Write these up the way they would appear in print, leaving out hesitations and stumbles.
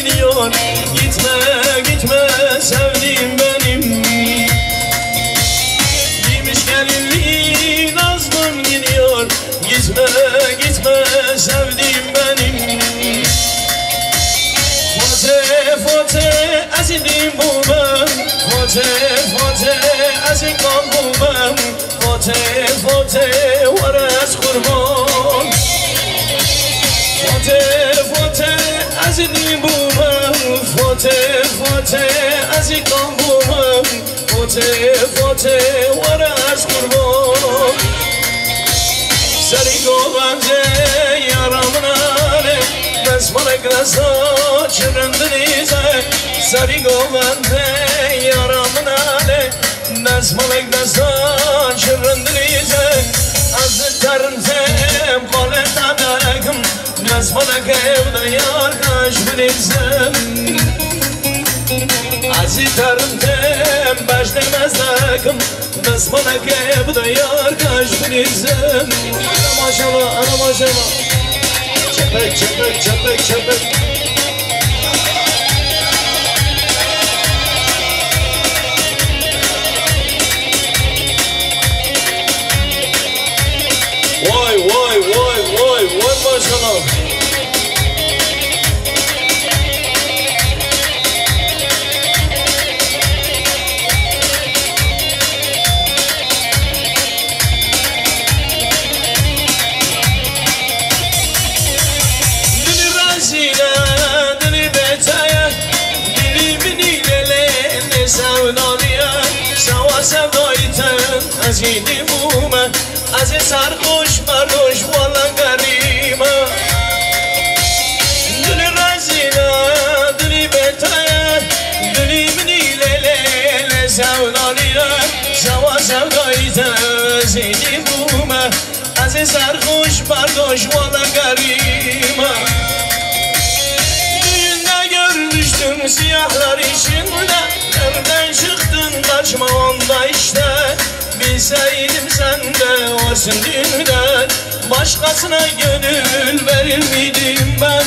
gidiyor. Gitme gitme sevdiğim benim. Giymiş gelinliği nazlım gidiyor. Gitme gitme sevdiğim benim. Fote fote azidim bu ben. Fote fote azim bu ben. Fote fote varas kurban. Fote fote azidim bu ben. Fote fote azim bu ben. Fote fote varas kurban. Seni govande yaramın ale. Besmalek rasa çırındırıza. Seni govande yaramın ale. Besmalek rasa çırındırıza. Az tarımsem kolet anakım. Besmalek evde yarkaş bilizem. Az tarımsem başlamaz takım. Besmalek evde yarkaş bilizem. Ana maşallah ana maşallah. Çepek çepek çepek çepek. Vay vay vay vay vay maşallah. Dili razile, dili betaya, dili binilele ne sevdalıya. Sava sevdayten azini bume. از سرخوش بردوش والا گریمه دلی رزیله دلی بتایه دلی منی لیلی سودالیه سوا سوداییته زیدی بومه از سرخوش بردوش والا گریمه düğünde görmüştüm siyahlar içinde nereden çıktın kaçma onda işte. Bilseydim sen de varsın düğünden. Başkasına gönül verir miydim ben?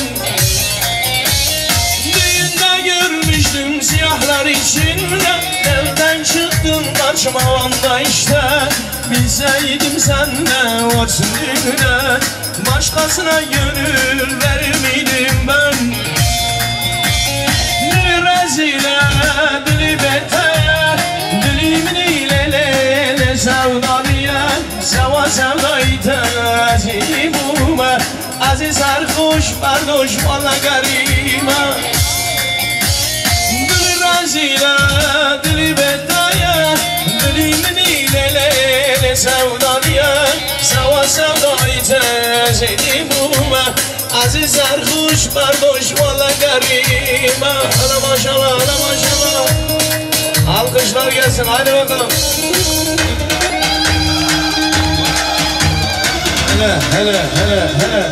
Düğünde görmüştüm siyahlar içinde nereden çıktın kaçma anda işte. Bilseydim sen de varsın düğünden. Başkasına gönül verir miydim ben? Dili rezile, dili beteye, dilimin ilele sevdalıya. Seva sevdayte azim bume. Aziz sarhoş bardoş valla garime. Dili rezile, dili beteye, dilimin ilele sevdalıya. Seva sevdayte azim bume. Aziz sarhoş bardoş valla garime. Ana maşallah ana maşallah. Alkışlar gelsin hadi bakalım. Hele hele hele hele.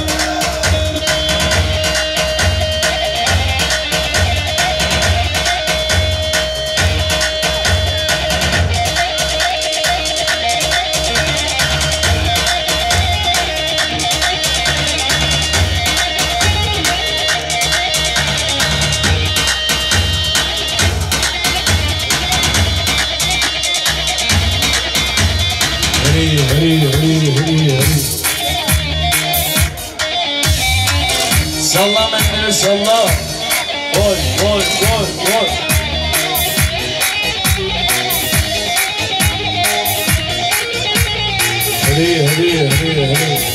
Salla mendili salla. Oy oy oy oy. Hadi hadi hadi hadi.